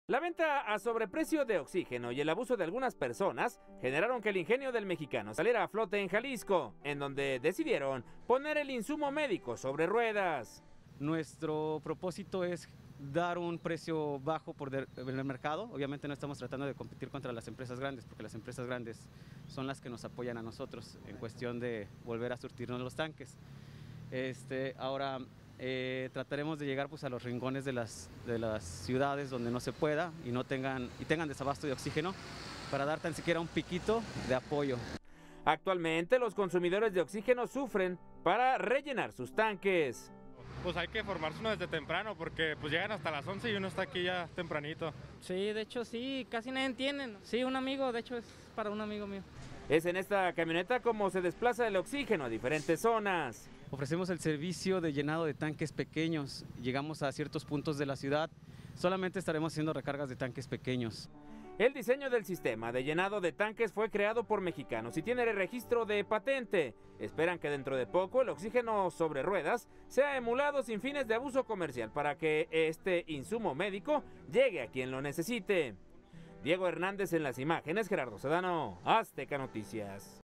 La venta a sobreprecio de oxígeno y el abuso de algunas personas generaron que el ingenio del mexicano saliera a flote en Jalisco, en donde decidieron poner el insumo médico sobre ruedas. Nuestro propósito es dar un precio bajo en el mercado. Obviamente no estamos tratando de competir contra las empresas grandes, porque las empresas grandes son las que nos apoyan a nosotros en cuestión de volver a surtirnos los tanques. Ahora trataremos de llegar a los rincones de las ciudades donde no se pueda y tengan desabasto de oxígeno, para dar tan siquiera un piquito de apoyo. Actualmente los consumidores de oxígeno sufren para rellenar sus tanques. Pues hay que formarse uno desde temprano, porque pues llegan hasta las 11 y uno está aquí ya tempranito. Sí, de hecho sí, casi nadie entiende. Sí, un amigo, de hecho es para un amigo mío. Es en esta camioneta como se desplaza el oxígeno a diferentes zonas. Ofrecemos el servicio de llenado de tanques pequeños. Llegamos a ciertos puntos de la ciudad, solamente estaremos haciendo recargas de tanques pequeños. El diseño del sistema de llenado de tanques fue creado por mexicanos y tiene registro de patente. Esperan que dentro de poco el oxígeno sobre ruedas sea emulado sin fines de abuso comercial para que este insumo médico llegue a quien lo necesite. Diego Hernández en las imágenes, Gerardo Sedano, Azteca Noticias.